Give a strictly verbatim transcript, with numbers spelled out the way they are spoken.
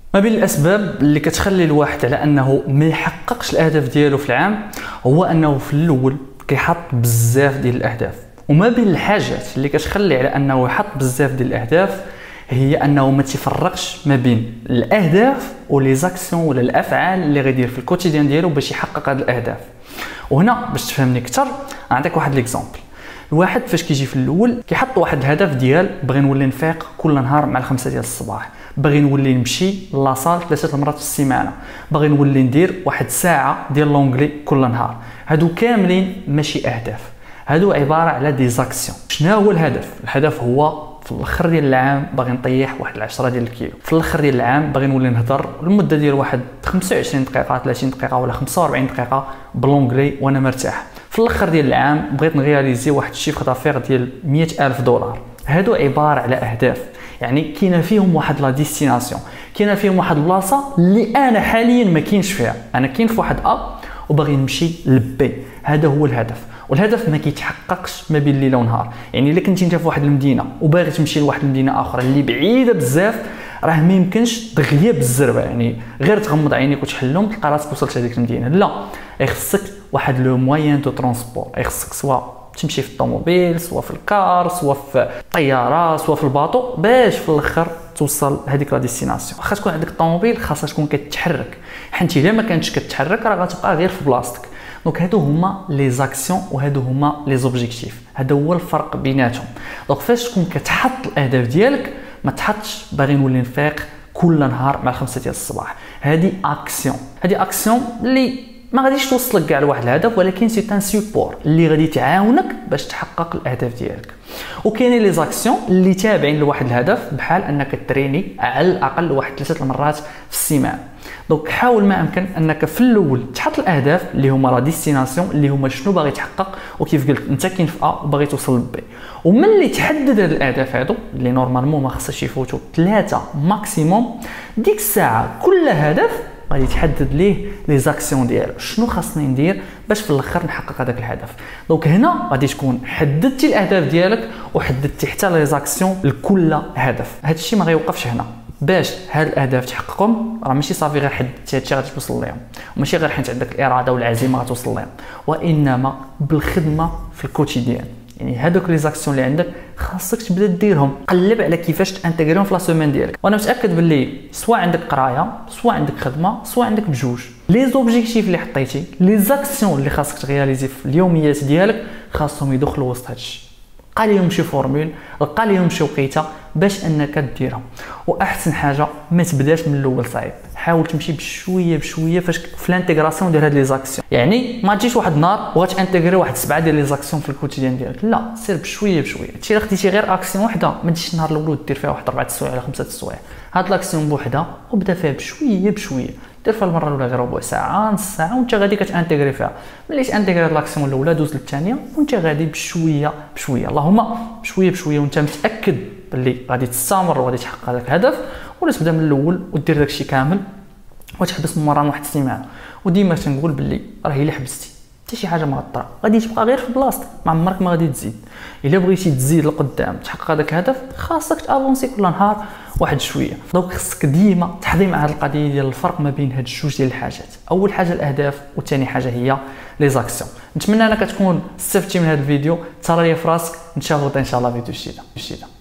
ما بين الاسباب اللي كتخلي الواحد على انه ما يحققش الاهداف ديالو في العام هو انه في الاول كيحط بزاف ديال الاهداف. وما بين الحاجات اللي كتخلي على انه يحط بزاف ديال الاهداف هي انه ما تفرقش ما بين الاهداف ولي زاكسيون ولا الافعال اللي غيدير في الكوتيديان ديالو باش يحقق هاد الاهداف. وهنا باش تفهمني اكثر نعطيك واحد ليكزامبل. الواحد فاش كيجي في الاول كيحط واحد الهدف ديال باغي نولي نفيق كل نهار مع الخمسة ديال الصباح، باغي نولي نمشي لاصال ثلاثه المرات في السيمانه، باغي نولي ندير واحد ساعه ديال لونغلي كل نهار. هادو كاملين ماشي اهداف، هادو عباره على دي زاكسيون. شنو هو الهدف؟ الهدف هو في الاخر ديال العام باغي نطيح واحد العشرة ديال الكيلو، في الاخر ديال العام باغي نولي نهضر لمده ديال واحد خمسة وعشرين دقيقه ثلاثين دقيقه ولا خمسة وأربعين دقيقه بلونغلي وانا مرتاح. في الاخر ديال العام بغيت نغياليزي واحد الشيفر دافير ديال مئة ألف دولار. هادو عباره على اهداف، يعني كاينه فيهم واحد لا ديستيناسيون، كاينه فيهم واحد البلاصه اللي انا حاليا ما كاينش فيها، انا كاين في واحد ا وباغي نمشي لبي. هذا هو الهدف. والهدف ما كيتحققش ما بين ليله ونهار. يعني الا كنتي انت في واحد المدينه وباغي تمشي لواحد المدينه اخرى اللي بعيده بزاف، راه ما يمكنش دغيا بالزربه، يعني غير تغمض عينيك وتحلهم تلقى راسك وصلت لهذيك المدينه. لا، يخصك واحد لو موين دو ترونسبور، يخصك سواء تمشي في الطوموبيل، سواء في الكار، سواء في الطياره، سواء في الباطو، باش في الاخر توصل هذيك لا ديستيناسيون. واخا تكون عندك الطوموبيل خاصها تكون كتحرك، حيت الا ما كانتش كتحرك راه غتبقى غير في بلاصتك. دونك هادو هما لي زاكسيون وهادو هما لي زوبجيكتيف، هذا هو الفرق بيناتهم. دونك فاش تكون كتحط الاهداف ديالك ما تحطش باغي نولي نفيق كل نهار مع الخمسة ديال الصباح. هذه اكسيون، هذه اكسيون اللي ما غاديش توصلك كاع لواحد الهدف، ولكن سي ان سيبور اللي غادي تعاونك باش تحقق الاهداف ديالك. وكاينين لي زاكسيون اللي تابعين لواحد الهدف، بحال انك تريني على الاقل واحد ثلاثه المرات في السيمانه. دونك حاول ما امكن انك في الاول تحط الاهداف اللي هما لا ديستيناسيون، اللي هما شنو باغي تحقق، وكيف قلت انت كاين في ا وباغي توصل لبي. وملي تحدد هاد الاهداف هادو اللي نورمالمون ما خصهاش يفوتوا ثلاثه ماكسيموم، ديك الساعه كل هدف غادي تحدد ليه لي زاكسيون ديالو، شنو خاصني ندير باش في الاخر نحقق هذاك الهدف. دونك هنا غادي تكون حددتي الاهداف ديالك وحددتي حتى لي زاكسيون لكل هدف. هذا الشيء ما غيوقفش هنا. باش هاد الاهداف تحققهم راه ماشي صافي غير حددتي هادشي غادي توصل ليهم، وماشي غير حيت عندك الاراده والعزيمه غتوصل ليهم، وانما بالخدمه في الكوتيديان. يعني هادوك لي زاكسيون اللي عندك خاصك تبدا ديرهم، قلب على كيفاش تانتيغريهم في لا سيمين ديالك. وانا متاكد باللي سواء عندك قرايه، سواء عندك خدمه، سواء عندك بجوج، لي زوبجيكتيف اللي حطيتي، لي زاكسيون اللي خاصك تغياليزي في اليوميات ديالك خاصهم يدخلوا وسط هادشي. لقى ليهم شي فورمول، لقى ليهم شي وقيته باش انك ديرهم. واحسن حاجه ما تبداش من الاول صعيب، حاول تمشي بشويه بشويه فاش في الانتيغراسيون ديال هاد لي زاكسيون. يعني ما تجيش واحد النهار وغتانتيغري واحد سبعه ديال لي زاكسيون في الكوتيديان ديالك، لا، سير بشويه بشويه. انت الا خديتي غير اكسيون وحده ما تجيش النهار الاول ودير فيها واحد اربعه السوايع ولا خمسه السوايع. هاد لاكسيون بوحدها وبدا فيها بشويه بشويه، دير فيها المره الاولى غير ربع ساعه نص ساعه وانت غادي كتانتيغري فيها. ملي تانتيغري لاكسيون الاولى دوز للثانيه وانت غادي بشويه بشويه، اللهم بشويه بشويه، وانت متاكد باللي غادي تستمر وغادي تحقق هذاك الهدف. ولا تبدا من الاول ودير داكشي كامل وتحبس من مران واحد السيمانه. وديما تنقول باللي راه الا حبستي حتى شي حاجه ما غطرا غادي تبقى غير في بلاصتك، ما عمرك ما غادي تزيد. الا بغيتي تزيد لقدام تحقق هذاك الهدف خاصك تافونسي كل نهار واحد شويه. دونك خصك ديما تحضي مع هذه القضيه ديال الفرق ما بين هاد الجوج ديال الحاجات. اول حاجه الاهداف، وثاني حاجه هي لي زاكسيون. نتمنى انك تكون استفدتي من هذا الفيديو. تهلا ليا في راسك، نتشافوا ان شاء الله فيديو جديده جديده.